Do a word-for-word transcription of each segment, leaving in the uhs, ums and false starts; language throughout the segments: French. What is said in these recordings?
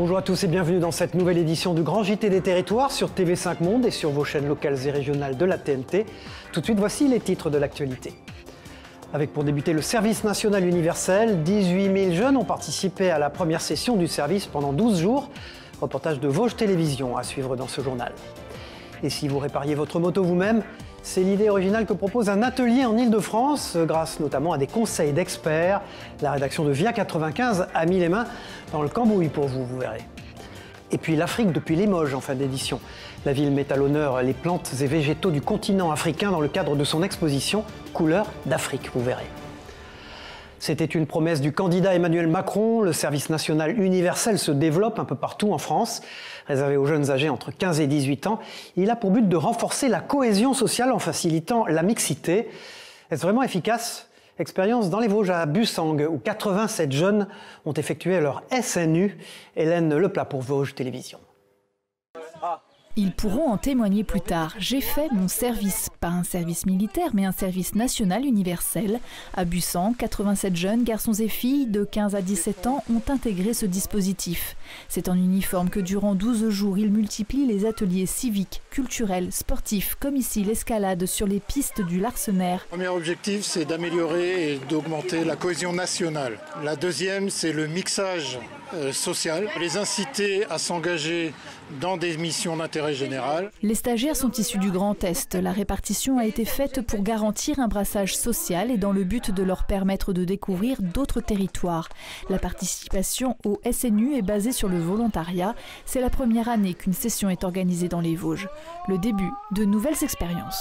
Bonjour à tous et bienvenue dans cette nouvelle édition du Grand J T des Territoires sur T V cinq Monde et sur vos chaînes locales et régionales de la T N T. Tout de suite, voici les titres de l'actualité. Avec pour débuter le service national universel, dix-huit mille jeunes ont participé à la première session du service pendant douze jours. Reportage de Vosges Télévisions à suivre dans ce journal. Et si vous répariez votre moto vous-même, c'est l'idée originale que propose un atelier en Ile-de-France, grâce notamment à des conseils d'experts. La rédaction de Via quatre-vingt-quinze a mis les mains dans le cambouis pour vous, vous verrez. Et puis l'Afrique depuis Limoges en fin d'édition. La ville met à l'honneur les plantes et végétaux du continent africain dans le cadre de son exposition Couleurs d'Afrique, vous verrez. C'était une promesse du candidat Emmanuel Macron. Le service national universel se développe un peu partout en France. Réservé aux jeunes âgés entre quinze et dix-huit ans, il a pour but de renforcer la cohésion sociale en facilitant la mixité. Est-ce vraiment efficace ? Expérience dans les Vosges à Bussang, où quatre-vingt-sept jeunes ont effectué leur S N U. Hélène Leplat pour Vosges Télévisions. Ils pourront en témoigner plus tard. J'ai fait mon service, pas un service militaire, mais un service national universel. À Bussang, quatre-vingt-sept jeunes, garçons et filles de quinze à dix-sept ans ont intégré ce dispositif. C'est en uniforme que durant douze jours, ils multiplient les ateliers civiques, culturels, sportifs, comme ici l'escalade sur les pistes du Larsenaire. Le premier objectif, c'est d'améliorer et d'augmenter la cohésion nationale. La deuxième, c'est le mixage euh, social, les inciter à s'engager dans des missions d'intérêt général. Les stagiaires sont issus du Grand Est. La répartition a été faite pour garantir un brassage social et dans le but de leur permettre de découvrir d'autres territoires. La participation au S N U est basée sur le volontariat. C'est la première année qu'une session est organisée dans les Vosges. Le début de nouvelles expériences.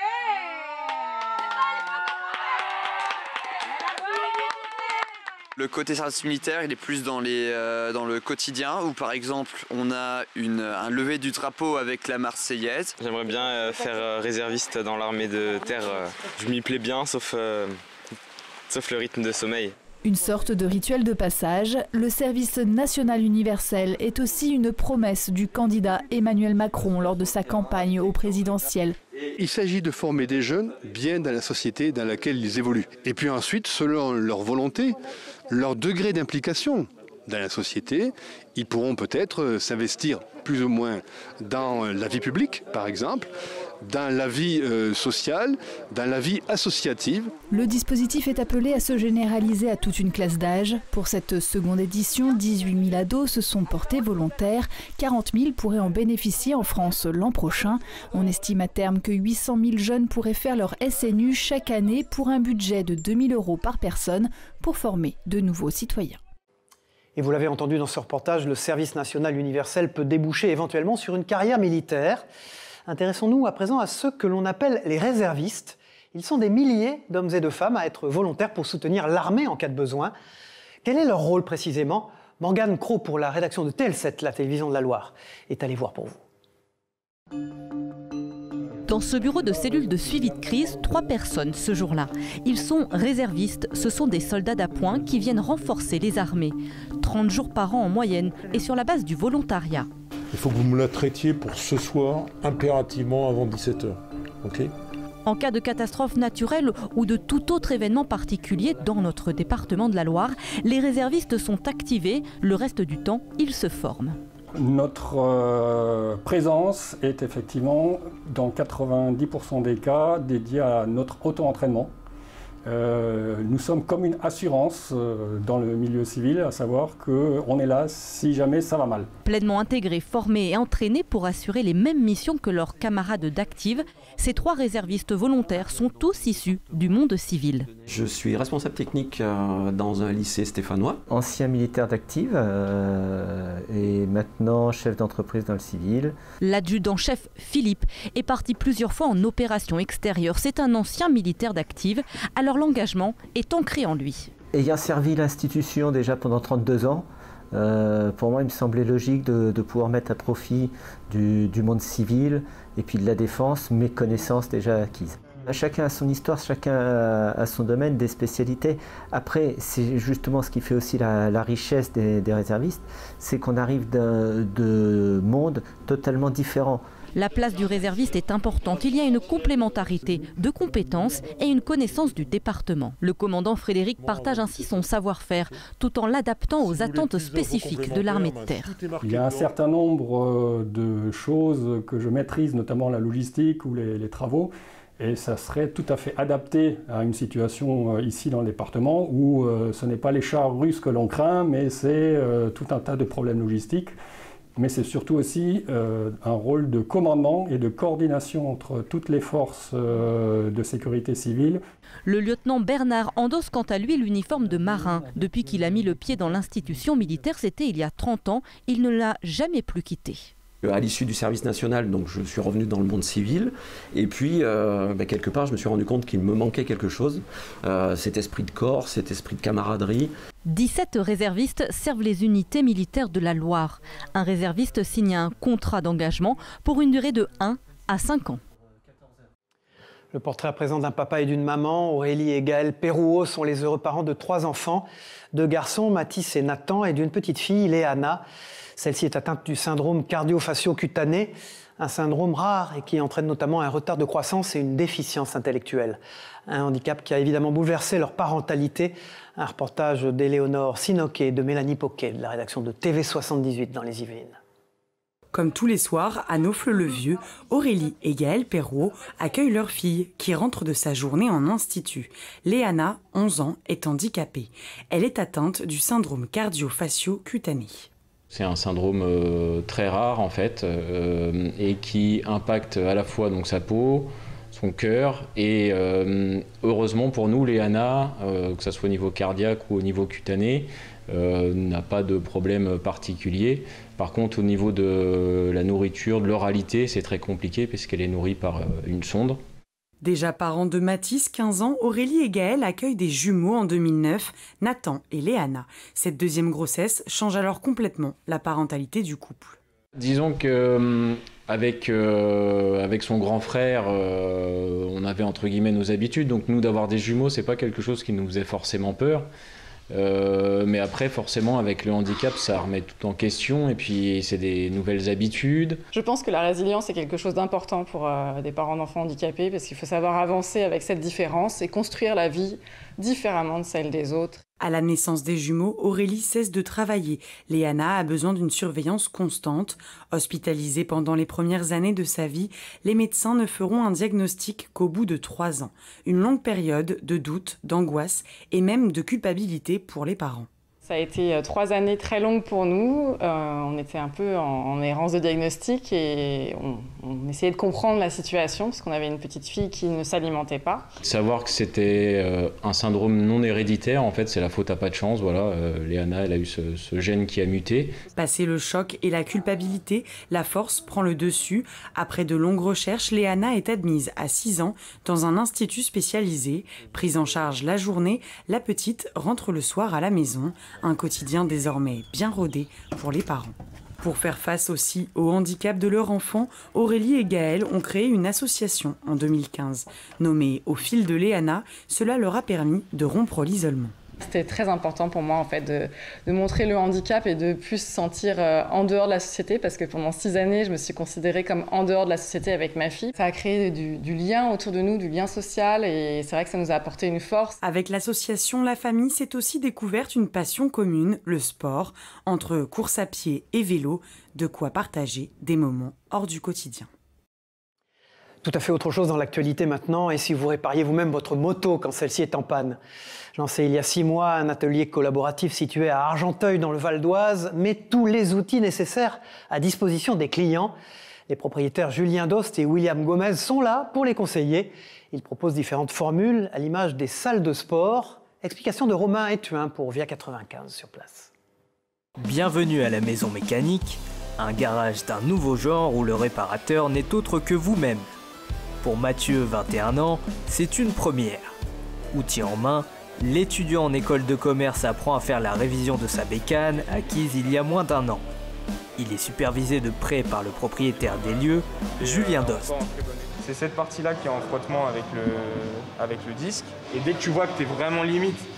Le côté service militaire, il est plus dans, les, euh, dans le quotidien, où par exemple on a une, un lever du drapeau avec la Marseillaise. J'aimerais bien euh, faire euh, réserviste dans l'armée de terre. Euh, je m'y plais bien, sauf, euh, sauf le rythme de sommeil. Une sorte de rituel de passage, le service national universel est aussi une promesse du candidat Emmanuel Macron lors de sa campagne au présidentiel. Il s'agit de former des jeunes bien dans la société dans laquelle ils évoluent. Et puis ensuite, selon leur volonté, leur degré d'implication dans la société, ils pourront peut-être s'investir plus ou moins dans la vie publique, par exemple, dans la vie euh, sociale, dans la vie associative. Le dispositif est appelé à se généraliser à toute une classe d'âge. Pour cette seconde édition, dix-huit mille ados se sont portés volontaires. quarante mille pourraient en bénéficier en France l'an prochain. On estime à terme que huit cent mille jeunes pourraient faire leur S N U chaque année pour un budget de deux mille euros par personne pour former de nouveaux citoyens. Et vous l'avez entendu dans ce reportage, le service national universel peut déboucher éventuellement sur une carrière militaire. Intéressons-nous à présent à ceux que l'on appelle les réservistes. Ils sont des milliers d'hommes et de femmes à être volontaires pour soutenir l'armée en cas de besoin. Quel est leur rôle précisément ? Morgane Cros pour la rédaction de T L sept, la télévision de la Loire, est allée voir pour vous. Dans ce bureau de cellule de suivi de crise, trois personnes ce jour-là. Ils sont réservistes, ce sont des soldats d'appoint qui viennent renforcer les armées. trente jours par an en moyenne et sur la base du volontariat. Il faut que vous me la traitiez pour ce soir, impérativement avant dix-sept heures. Ok ? En cas de catastrophe naturelle ou de tout autre événement particulier dans notre département de la Loire, les réservistes sont activés. Le reste du temps, ils se forment. Notre euh, présence est effectivement, dans quatre-vingt-dix pour cent des cas, dédiée à notre auto-entraînement. Euh, nous sommes comme une assurance euh, dans le milieu civil, à savoir qu'on est là si jamais ça va mal. Pleinement intégrés, formés et entraînés pour assurer les mêmes missions que leurs camarades d'active, ces trois réservistes volontaires sont tous issus du monde civil. Je suis responsable technique euh, dans un lycée stéphanois. Ancien militaire d'active euh, et maintenant chef d'entreprise dans le civil. L'adjudant-chef Philippe est parti plusieurs fois en opération extérieure. C'est un ancien militaire d'active. Alors l'engagement est ancré en lui. Ayant servi l'institution déjà pendant trente-deux ans, euh, pour moi il me semblait logique de, de pouvoir mettre à profit du, du monde civil et puis de la défense mes connaissances déjà acquises. Chacun a son histoire, chacun a son domaine, des spécialités. Après, c'est justement ce qui fait aussi la, la richesse des, des réservistes, c'est qu'on arrive d'un de mondes totalement différents. La place du réserviste est importante. Il y a une complémentarité de compétences et une connaissance du département. Le commandant Frédéric partage ainsi son savoir-faire tout en l'adaptant aux attentes spécifiques de l'armée de terre. Il y a un certain nombre de choses que je maîtrise, notamment la logistique ou les, les travaux. Et ça serait tout à fait adapté à une situation euh, ici dans le département où euh, ce n'est pas les chars russes que l'on craint, mais c'est euh, tout un tas de problèmes logistiques. Mais c'est surtout aussi euh, un rôle de commandement et de coordination entre toutes les forces euh, de sécurité civile. Le lieutenant Bernard endosse quant à lui l'uniforme de marin. Depuis qu'il a mis le pied dans l'institution militaire, c'était il y a trente ans, il ne l'a jamais plus quitté. À l'issue du service national, donc je suis revenu dans le monde civil et puis euh, bah, quelque part je me suis rendu compte qu'il me manquait quelque chose, euh, cet esprit de corps, cet esprit de camaraderie. dix-sept réservistes servent les unités militaires de la Loire. Un réserviste signe un contrat d'engagement pour une durée de un à cinq ans. Le portrait à présent d'un papa et d'une maman. Aurélie et Gaël Perrouot sont les heureux parents de trois enfants, deux garçons, Mathis et Nathan, et d'une petite fille, Léana. Celle-ci est atteinte du syndrome cardio-fascio-cutané, un syndrome rare et qui entraîne notamment un retard de croissance et une déficience intellectuelle. Un handicap qui a évidemment bouleversé leur parentalité. Un reportage d'Éléonore Sinoquet et de Mélanie Poquet de la rédaction de T V soixante-dix-huit dans les Yvelines. Comme tous les soirs, à Naufle-le-Vieux, Aurélie et Gaël Perrouot accueillent leur fille qui rentre de sa journée en institut. Léana, onze ans, est handicapée. Elle est atteinte du syndrome cardio-fascio-cutané. C'est un syndrome euh, très rare en fait euh, et qui impacte à la fois donc, sa peau, son cœur et euh, heureusement pour nous, Léana, euh, que ce soit au niveau cardiaque ou au niveau cutané, euh, n'a pas de problème particulier. Par contre au niveau de la nourriture, de l'oralité, c'est très compliqué puisqu'elle est nourrie par euh, une sonde. Déjà parents de Mathis, quinze ans, Aurélie et Gaël accueillent des jumeaux en deux mille neuf, Nathan et Léana. Cette deuxième grossesse change alors complètement la parentalité du couple. Disons qu'avec euh, avec son grand frère, euh, on avait entre guillemets nos habitudes. Donc nous, d'avoir des jumeaux, c'est pas quelque chose qui nous faisait forcément peur. Euh, mais après, forcément, avec le handicap, ça remet tout en question et puis c'est des nouvelles habitudes. Je pense que la résilience est quelque chose d'important pour euh, des parents d'enfants handicapés parce qu'il faut savoir avancer avec cette différence et construire la vie différemment de celle des autres. À la naissance des jumeaux, Aurélie cesse de travailler. Léana a besoin d'une surveillance constante. Hospitalisée pendant les premières années de sa vie, les médecins ne feront un diagnostic qu'au bout de trois ans. Une longue période de doute, d'angoisse et même de culpabilité pour les parents. Ça a été trois années très longues pour nous. Euh, on était un peu en, en errance de diagnostic et on, on essayait de comprendre la situation parce qu'on avait une petite fille qui ne s'alimentait pas. Savoir que c'était euh, un syndrome non héréditaire, en fait, c'est la faute à pas de chance. Voilà, euh, Léana, elle a eu ce, ce gène qui a muté. Passé le choc et la culpabilité, la force prend le dessus. Après de longues recherches, Léana est admise à six ans dans un institut spécialisé. Prise en charge la journée, la petite rentre le soir à la maison. Un quotidien désormais bien rodé pour les parents. Pour faire face aussi au handicap de leur enfant, Aurélie et Gaël ont créé une association en deux mille quinze. Nommée Au fil de Léana, cela leur a permis de rompre l'isolement. C'était très important pour moi en fait de, de montrer le handicap et de plus se sentir euh, en dehors de la société parce que pendant six années, je me suis considérée comme en dehors de la société avec ma fille. Ça a créé du, du lien autour de nous, du lien social et c'est vrai que ça nous a apporté une force. Avec l'association La Famille s'est aussi découverte une passion commune, le sport, entre course à pied et vélo, de quoi partager des moments hors du quotidien. Tout à fait autre chose dans l'actualité maintenant, et si vous répariez vous-même votre moto quand celle-ci est en panne. Lancé il y a six mois, un atelier collaboratif situé à Argenteuil dans le Val d'Oise met tous les outils nécessaires à disposition des clients. Les propriétaires Julien Dost et William Gomez sont là pour les conseiller. Ils proposent différentes formules à l'image des salles de sport. Explication de Romain Etuin pour Via quatre-vingt-quinze sur place. Bienvenue à la Maison Mécanique, un garage d'un nouveau genre où le réparateur n'est autre que vous-même. Pour Mathieu, vingt et un ans, c'est une première. Outil en main, l'étudiant en école de commerce apprend à faire la révision de sa bécane acquise il y a moins d'un an. Il est supervisé de près par le propriétaire des lieux, Julien Dost. C'est cette partie-là qui est en frottement avec le, avec le disque. Et dès que tu vois que tu es vraiment limite,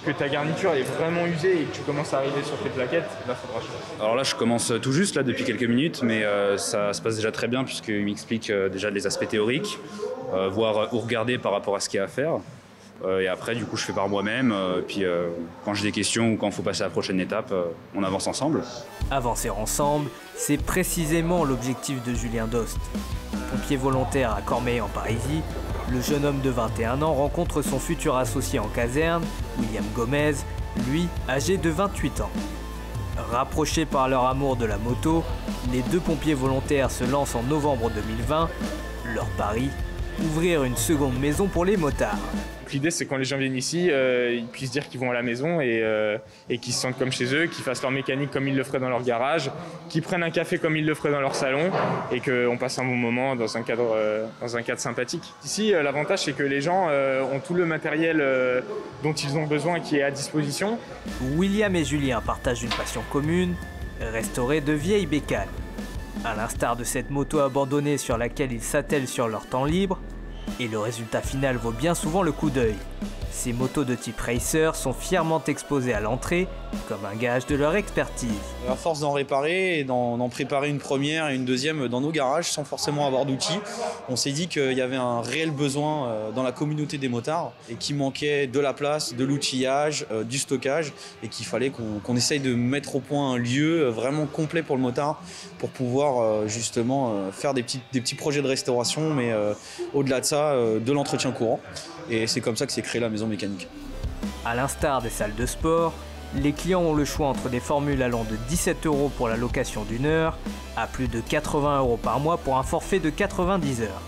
que ta garniture est vraiment usée et que tu commences à arriver sur tes plaquettes, là, faudra changer. Alors là, je commence tout juste, là, depuis quelques minutes, mais euh, ça se passe déjà très bien puisqu'il m'explique euh, déjà les aspects théoriques, euh, voir où regarder par rapport à ce qu'il y a à faire. Euh, et après, du coup, je fais par moi-même. Euh, puis euh, quand j'ai des questions ou quand il faut passer à la prochaine étape, euh, on avance ensemble. Avancer ensemble, c'est précisément l'objectif de Julien Dost. Pompier volontaire à Cormeilles en Parisis, le jeune homme de vingt et un ans rencontre son futur associé en caserne, William Gomez, lui âgé de vingt-huit ans. Rapprochés par leur amour de la moto, les deux pompiers volontaires se lancent en novembre deux mille vingt. Leur pari, ouvrir une seconde maison pour les motards. L'idée, c'est quand les gens viennent ici, euh, ils puissent dire qu'ils vont à la maison et, euh, et qu'ils se sentent comme chez eux, qu'ils fassent leur mécanique comme ils le feraient dans leur garage, qu'ils prennent un café comme ils le feraient dans leur salon et qu'on passe un bon moment dans un cadre, euh, dans un cadre sympathique. Ici, euh, l'avantage, c'est que les gens euh, ont tout le matériel euh, dont ils ont besoin qui est à disposition. William et Julien partagent une passion commune, restaurer de vieilles bécanes. À l'instar de cette moto abandonnée sur laquelle ils s'attellent sur leur temps libre, et le résultat final vaut bien souvent le coup d'œil. Ces motos de type racer sont fièrement exposées à l'entrée, comme un gage de leur expertise. À force d'en réparer et d'en préparer une première et une deuxième dans nos garages sans forcément avoir d'outils, on s'est dit qu'il y avait un réel besoin dans la communauté des motards et qu'il manquait de la place, de l'outillage, du stockage et qu'il fallait qu'on qu'on essaye de mettre au point un lieu vraiment complet pour le motard pour pouvoir justement faire des petits, des petits projets de restauration, mais au-delà de ça, de l'entretien courant. Et c'est comme ça que s'est créée la maison mécanique. À l'instar des salles de sport, les clients ont le choix entre des formules allant de dix-sept euros pour la location d'une heure à plus de quatre-vingts euros par mois pour un forfait de quatre-vingt-dix heures.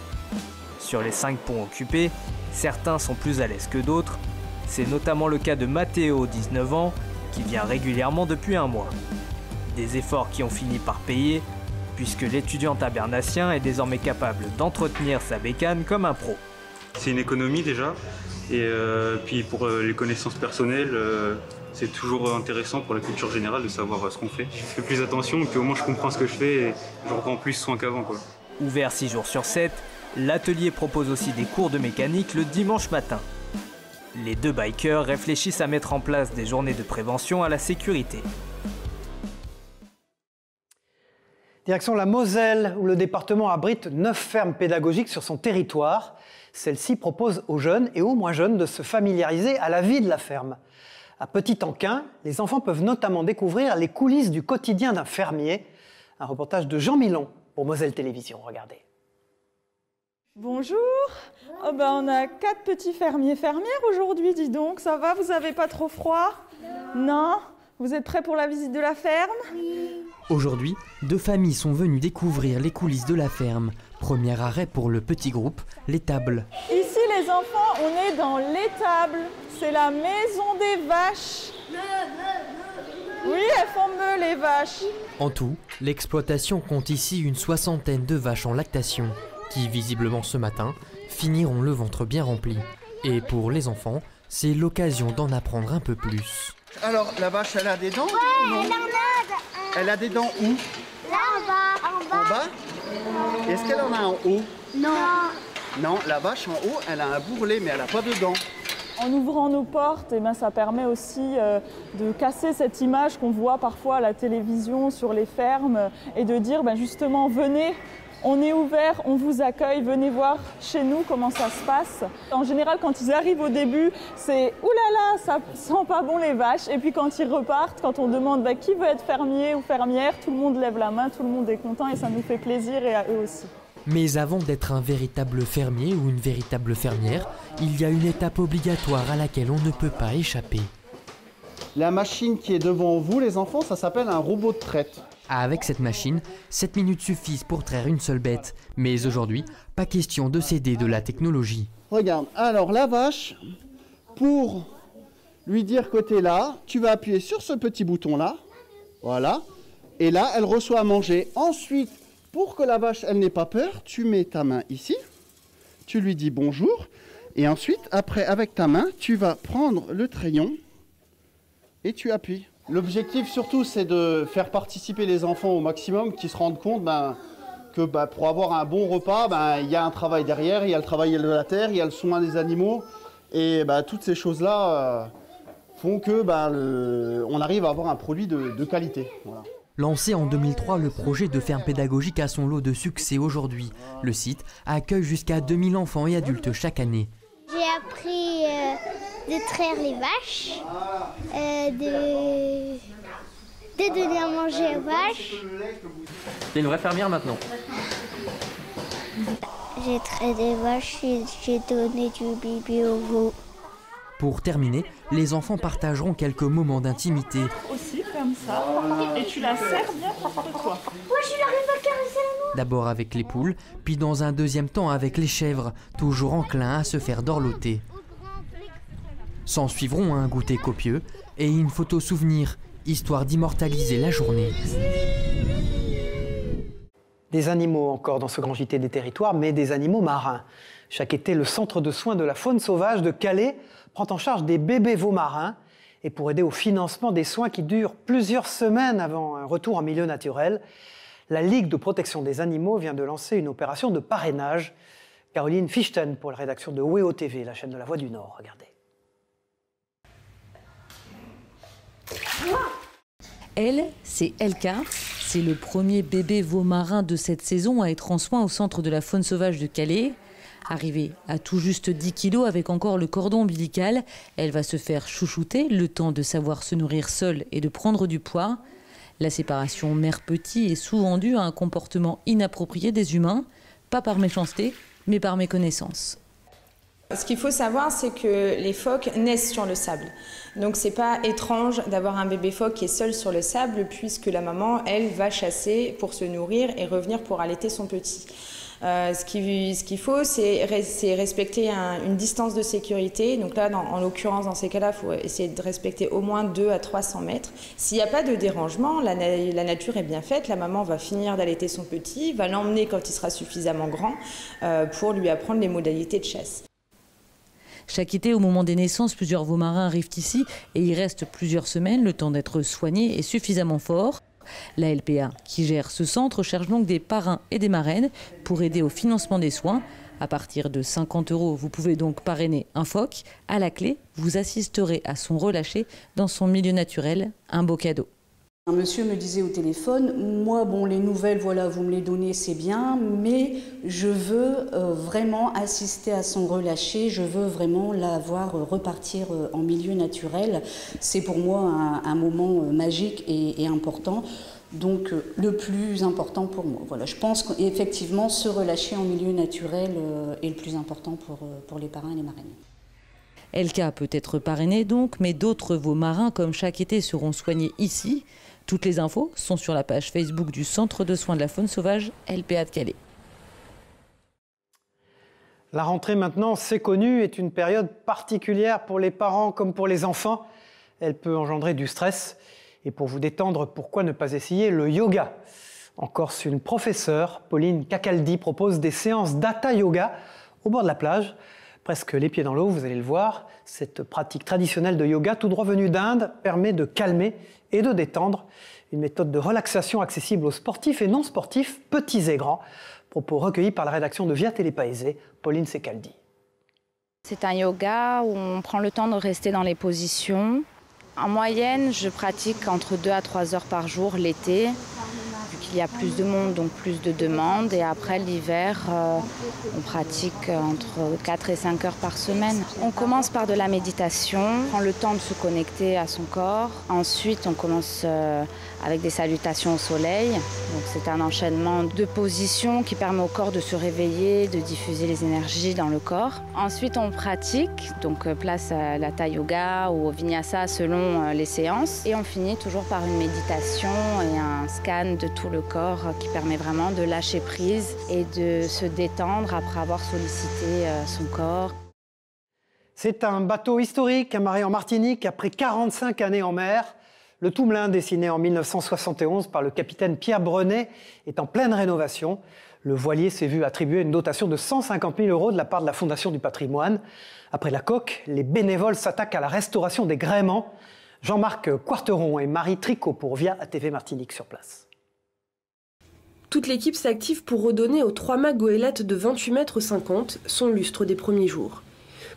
Sur les cinq ponts occupés, certains sont plus à l'aise que d'autres. C'est notamment le cas de Matteo, dix-neuf ans, qui vient régulièrement depuis un mois. Des efforts qui ont fini par payer, puisque l'étudiant tabernassien est désormais capable d'entretenir sa bécane comme un pro. C'est une économie déjà, et euh, puis pour euh, les connaissances personnelles, euh, c'est toujours intéressant pour la culture générale de savoir euh, ce qu'on fait. Je fais plus attention, et puis au moins je comprends ce que je fais et je reprends plus soin qu'avant. Ouvert six jours sur sept, l'atelier propose aussi des cours de mécanique le dimanche matin. Les deux bikers réfléchissent à mettre en place des journées de prévention à la sécurité. Direction la Moselle, où le département abrite neuf fermes pédagogiques sur son territoire. Celle-ci propose aux jeunes et aux moins jeunes de se familiariser à la vie de la ferme. À Petit-Anquin, les enfants peuvent notamment découvrir les coulisses du quotidien d'un fermier. Un reportage de Jean Milon pour Moselle Télévision. Regardez. Bonjour. Oh ben on a quatre petits fermiers fermières aujourd'hui, dis donc. Ça va, vous n'avez pas trop froid? Non. Non. Vous êtes prêts pour la visite de la ferme? Oui. Aujourd'hui, deux familles sont venues découvrir les coulisses de la ferme. Premier arrêt pour le petit groupe, l'étable. Ici les enfants, on est dans l'étable. C'est la maison des vaches. Oui, elles font meu les vaches. En tout, l'exploitation compte ici une soixantaine de vaches en lactation, qui visiblement ce matin finiront le ventre bien rempli. Et pour les enfants, c'est l'occasion d'en apprendre un peu plus. Alors, la vache, elle a des dents? Ouais, non. elle en a. Elle a des dents où? Là, en bas. En bas. En bas? Est-ce qu'elle en a en haut? Non. Non, la vache en haut, elle a un bourrelet, mais elle n'a pas de dents. En ouvrant nos portes, eh ben, ça permet aussi euh, de casser cette image qu'on voit parfois à la télévision sur les fermes et de dire ben, justement, venez. On est ouvert, on vous accueille, venez voir chez nous comment ça se passe. En général, quand ils arrivent au début, c'est « oulala, ça sent pas bon les vaches ». Et puis quand ils repartent, quand on demande bah, qui veut être fermier ou fermière, tout le monde lève la main, tout le monde est content et ça nous fait plaisir et à eux aussi. Mais avant d'être un véritable fermier ou une véritable fermière, il y a une étape obligatoire à laquelle on ne peut pas échapper. La machine qui est devant vous, les enfants, ça s'appelle un robot de traite. Avec cette machine, sept minutes suffisent pour traire une seule bête. Mais aujourd'hui, pas question de céder de la technologie. Regarde, alors la vache, pour lui dire que tu es là, tu vas appuyer sur ce petit bouton-là. Voilà. Et là, elle reçoit à manger. Ensuite, pour que la vache, elle n'ait pas peur, tu mets ta main ici. Tu lui dis bonjour. Et ensuite, après, avec ta main, tu vas prendre le crayon et tu appuies. L'objectif surtout, c'est de faire participer les enfants au maximum, qu'ils se rendent compte ben, que ben, pour avoir un bon repas, ben, il y a un travail derrière, il y a le travail de la terre, il y a le soin des animaux. Et ben, toutes ces choses-là, euh, font que ben, le, on arrive à avoir un produit de, de qualité. Voilà. Lancé en deux mille trois, le projet de ferme pédagogique a son lot de succès aujourd'hui. Le site accueille jusqu'à deux mille enfants et adultes chaque année. J'ai appris euh, de traire les vaches, euh, de, de donner à manger aux vaches. T'es une vraie fermière maintenant. J'ai traité des vaches et j'ai donné du bibi aux veaux. Pour terminer, les enfants partageront quelques moments d'intimité. Aussi comme ça, et tu la serres bien près de toi. Moi je suis arrivée à caresser la noix. D'abord avec les poules, puis dans un deuxième temps avec les chèvres, toujours enclins à se faire dorloter. S'en suivront un goûter copieux et une photo souvenir, histoire d'immortaliser la journée. Des animaux encore dans ce grand J T des territoires, mais des animaux marins. Chaque été, le centre de soins de la faune sauvage de Calais prend en charge des bébés veaux marins. Et pour aider au financement des soins qui durent plusieurs semaines avant un retour en milieu naturel, la Ligue de protection des animaux vient de lancer une opération de parrainage. Caroline Fichten pour la rédaction de W E O T V, la chaîne de la Voix du Nord. Regardez. Elle, c'est Elka. C'est le premier bébé veau marin de cette saison à être en soins au centre de la faune sauvage de Calais. Arrivée à tout juste dix kilos avec encore le cordon ombilical, elle va se faire chouchouter, le temps de savoir se nourrir seule et de prendre du poids. La séparation mère-petit est souvent due à un comportement inapproprié des humains, pas par méchanceté, mais par méconnaissance. Ce qu'il faut savoir, c'est que les phoques naissent sur le sable. Donc c'est pas étrange d'avoir un bébé phoque qui est seul sur le sable, puisque la maman, elle, va chasser pour se nourrir et revenir pour allaiter son petit. Euh, ce qu'il ce qu'il faut, c'est respecter un, une distance de sécurité. Donc là, dans, en l'occurrence, dans ces cas-là, il faut essayer de respecter au moins deux à trois cents mètres. S'il n'y a pas de dérangement, la, la nature est bien faite. La maman va finir d'allaiter son petit, va l'emmener quand il sera suffisamment grand euh, pour lui apprendre les modalités de chasse. Chaque été, au moment des naissances, plusieurs veaux marins arrivent ici et y restent plusieurs semaines, le temps d'être soignés et suffisamment forts. La L P A, qui gère ce centre, cherche donc des parrains et des marraines pour aider au financement des soins. À partir de cinquante euros, vous pouvez donc parrainer un phoque. À la clé, vous assisterez à son relâché dans son milieu naturel, un beau cadeau. Un monsieur me disait au téléphone, moi, bon, les nouvelles, voilà, vous me les donnez, c'est bien, mais je veux euh, vraiment assister à son relâché, je veux vraiment la voir repartir en milieu naturel. C'est pour moi un, un moment magique et, et important, donc euh, le plus important pour moi. Voilà, je pense qu'effectivement, se relâcher en milieu naturel euh, est le plus important pour, euh, pour les parrains et les marraines. Elka peut être parrainée donc, mais d'autres veaux marins, comme chaque été, seront soignés ici. Toutes les infos sont sur la page Facebook du Centre de soins de la faune sauvage L P A de Calais. La rentrée maintenant, c'est connu, est une période particulière pour les parents comme pour les enfants. Elle peut engendrer du stress. Et pour vous détendre, pourquoi ne pas essayer le yoga? En Corse, une professeure, Pauline Cacaldi, propose des séances d'hatha yoga au bord de la plage. Presque les pieds dans l'eau, vous allez le voir. Cette pratique traditionnelle de yoga, tout droit venue d'Inde, permet de calmer et de détendre. Une méthode de relaxation accessible aux sportifs et non sportifs, petits et grands. Propos recueillis par la rédaction de Via Télépaésé, Pauline Cacaldi. C'est un yoga où on prend le temps de rester dans les positions. En moyenne, je pratique entre deux à trois heures par jour l'été. Il y a plus de monde, donc plus de demandes. Et après, l'hiver, euh, on pratique entre quatre et cinq heures par semaine. On commence par de la méditation, on prend le temps de se connecter à son corps. Ensuite, on commence euh, avec des salutations au soleil. Donc, c'est un enchaînement de positions qui permet au corps de se réveiller, de diffuser les énergies dans le corps. Ensuite, on pratique, donc place à l'hatha yoga ou au vinyasa selon euh, les séances. Et on finit toujours par une méditation et un scan de tout le corps qui permet vraiment de lâcher prise et de se détendre après avoir sollicité son corps. C'est un bateau historique amarré en Martinique après quarante-cinq années en mer. Le Toumelin, dessiné en mille neuf cent soixante et onze par le capitaine Pierre Brenet, est en pleine rénovation. Le voilier s'est vu attribuer une dotation de cent cinquante mille euros de la part de la Fondation du patrimoine. Après la coque, les bénévoles s'attaquent à la restauration des gréements. Jean-Marc Quarteron et Marie Tricot pour Via A T V Martinique sur place. Toute l'équipe s'active pour redonner aux trois mâts goélettes de vingt-huit mètres cinquante son lustre des premiers jours.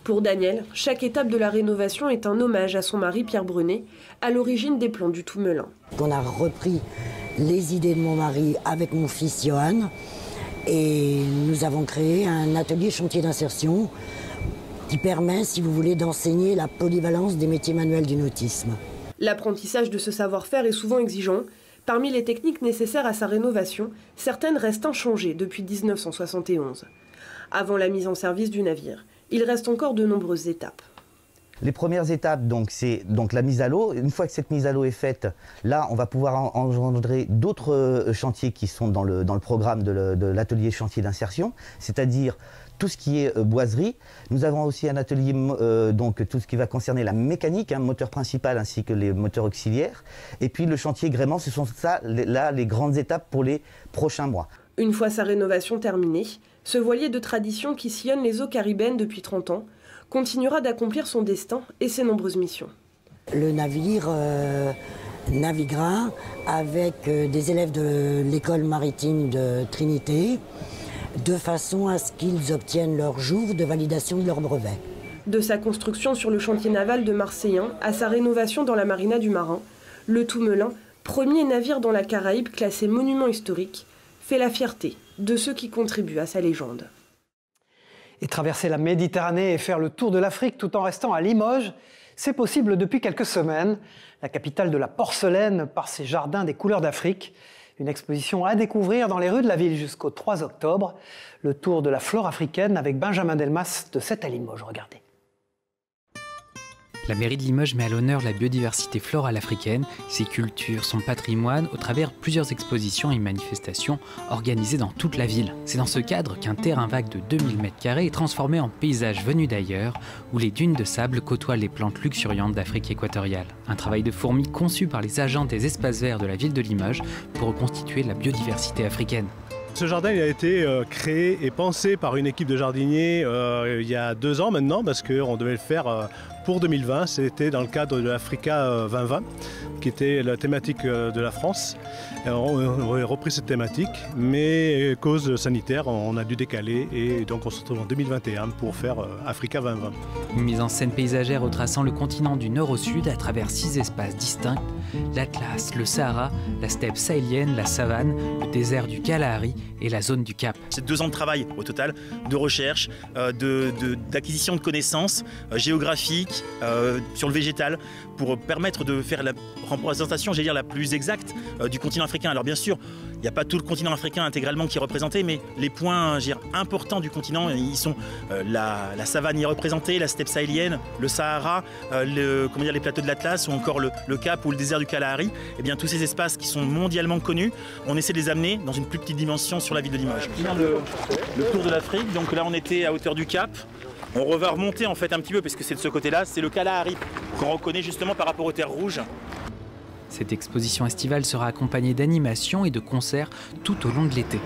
Pour Daniel, chaque étape de la rénovation est un hommage à son mari Pierre Brunet, à l'origine des plans du Tout-Melun. On a repris les idées de mon mari avec mon fils Johan et nous avons créé un atelier chantier d'insertion qui permet, si vous voulez, d'enseigner la polyvalence des métiers manuels du nautisme. L'apprentissage de ce savoir-faire est souvent exigeant. Parmi les techniques nécessaires à sa rénovation, certaines restent inchangées depuis mille neuf cent soixante et onze. Avant la mise en service du navire, il reste encore de nombreuses étapes. Les premières étapes, donc, c'est donc la mise à l'eau. Une fois que cette mise à l'eau est faite, là, on va pouvoir engendrer d'autres chantiers qui sont dans le, dans le programme de l'atelier chantier d'insertion, c'est-à-dire tout ce qui est euh, boiserie. Nous avons aussi un atelier, euh, donc tout ce qui va concerner la mécanique, hein, moteur principal ainsi que les moteurs auxiliaires. Et puis le chantier gréement, ce sont ça, les, là, les grandes étapes pour les prochains mois. Une fois sa rénovation terminée, ce voilier de tradition qui sillonne les eaux caribéennes depuis trente ans continuera d'accomplir son destin et ses nombreuses missions. Le navire euh, naviguera avec euh, des élèves de l'école maritime de Trinité, de façon à ce qu'ils obtiennent leur jour de validation de leur brevet. De sa construction sur le chantier naval de Marseillan à sa rénovation dans la marina du Marin, le Tout-Melun, premier navire dans la Caraïbe classé monument historique, fait la fierté de ceux qui contribuent à sa légende. Et traverser la Méditerranée et faire le tour de l'Afrique tout en restant à Limoges, c'est possible depuis quelques semaines. La capitale de la porcelaine par ses jardins des couleurs d'Afrique. Une exposition à découvrir dans les rues de la ville jusqu'au trois octobre. Le tour de la flore africaine avec Benjamin Delmas de Sète à Limoges. Regardez. La mairie de Limoges met à l'honneur la biodiversité florale africaine, ses cultures, son patrimoine, au travers plusieurs expositions et manifestations organisées dans toute la ville. C'est dans ce cadre qu'un terrain vague de deux mille mètres carrés est transformé en paysage venu d'ailleurs, où les dunes de sable côtoient les plantes luxuriantes d'Afrique équatoriale. Un travail de fourmi conçu par les agents des espaces verts de la ville de Limoges pour reconstituer la biodiversité africaine. Ce jardin il a été euh, créé et pensé par une équipe de jardiniers euh, il y a deux ans maintenant, parce qu'on devait le faire euh, pour deux mille vingt. C'était dans le cadre de l'Africa vingt vingt, qui était la thématique euh, de la France. Alors, on a repris cette thématique, mais cause sanitaire, on a dû décaler et donc on se retrouve en deux mille vingt et un pour faire euh, Africa vingt vingt. Une mise en scène paysagère retraçant le continent du nord au sud à travers six espaces distincts: l'Atlas, le Sahara, la steppe sahélienne, la savane, le désert du Kalahari et la zone du Cap. C'est deux ans de travail au total, de recherche, euh, de, de, d'acquisition de connaissances euh, géographiques, euh, sur le végétal, pour permettre de faire la représentation, j'allais dire, la plus exacte euh, du continent africain. Alors bien sûr, il n'y a pas tout le continent africain intégralement qui est représenté, mais les points dire, importants du continent, ils sont euh, la, la savane y est représentée, la steppe sahélienne, le Sahara, euh, le, comment dire, les plateaux de l'Atlas ou encore le, le Cap ou le désert du Kalahari. Et bien tous ces espaces qui sont mondialement connus, on essaie de les amener dans une plus petite dimension sur la ville de Limoges. Le, le tour de l'Afrique, donc là on était à hauteur du Cap. On va remonter en fait un petit peu parce que c'est de ce côté-là, c'est le Kalahari qu'on reconnaît justement par rapport aux terres rouges. Cette exposition estivale sera accompagnée d'animations et de concerts tout au long de l'été.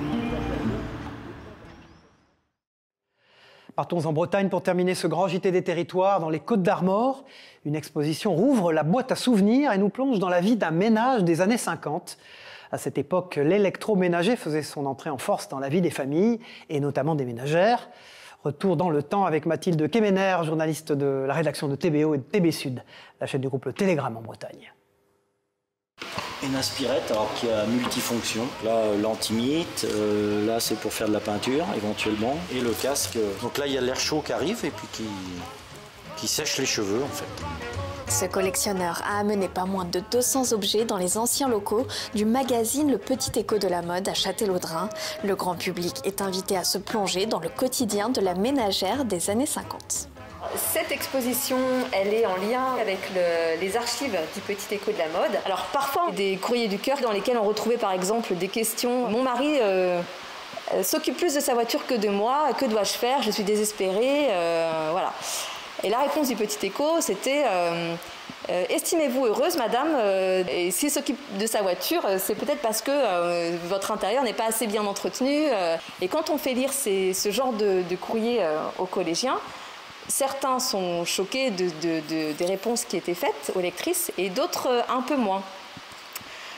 Partons en Bretagne pour terminer ce grand J T des territoires dans les Côtes d'Armor. Une exposition rouvre la boîte à souvenirs et nous plonge dans la vie d'un ménage des années cinquante. À cette époque, l'électroménager faisait son entrée en force dans la vie des familles et notamment des ménagères. Retour dans le temps avec Mathilde Kemener, journaliste de la rédaction de T B O et de T B Sud, la chaîne du groupe Le Télégramme en Bretagne. Une aspirette alors, qui a multifonction. Là, l'antimite, euh, là c'est pour faire de la peinture éventuellement. Et le casque. Donc là, il y a l'air chaud qui arrive et puis qui, qui sèche les cheveux en fait. Ce collectionneur a amené pas moins de deux cents objets dans les anciens locaux du magazine Le Petit Écho de la mode à Châtellerault. Le grand public est invité à se plonger dans le quotidien de la ménagère des années cinquante. Cette exposition, elle est en lien avec le, les archives du Petit Écho de la mode. Alors parfois, des courriers du cœur dans lesquels on retrouvait par exemple des questions. Mon mari euh, euh, s'occupe plus de sa voiture que de moi, que dois-je faire? Je suis désespérée, euh, voilà. Et la réponse du Petit Écho, c'était euh, euh, estimez-vous heureuse, madame, euh, et s'il s'occupe de sa voiture, euh, c'est peut-être parce que euh, votre intérieur n'est pas assez bien entretenu. Euh, et quand on fait lire ces, ce genre de, de courrier euh, aux collégiens, certains sont choqués de, de, de, des réponses qui étaient faites aux lectrices et d'autres euh, un peu moins.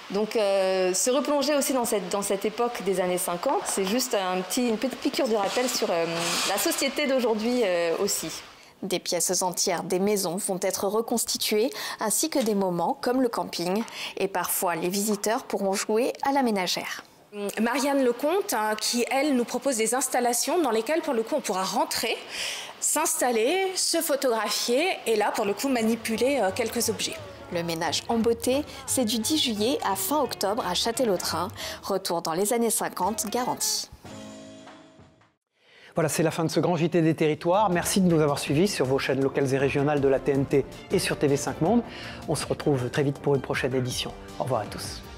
Donc euh, se replonger aussi dans cette, dans cette époque des années cinquante, c'est juste un petit, une petite piqûre de rappel sur euh, la société d'aujourd'hui euh, aussi. Des pièces entières des maisons vont être reconstituées, ainsi que des moments comme le camping. Et parfois, les visiteurs pourront jouer à la ménagère. Marianne Lecomte, hein, qui elle nous propose des installations dans lesquelles pour le coup on pourra rentrer, s'installer, se photographier et là pour le coup manipuler euh, quelques objets. Le ménage en beauté, c'est du dix juillet à fin octobre à Châtellerault. Retour dans les années cinquante garanti. Voilà, c'est la fin de ce grand J T des territoires. Merci de nous avoir suivis sur vos chaînes locales et régionales de la T N T et sur T V cinq Monde. On se retrouve très vite pour une prochaine édition. Au revoir à tous.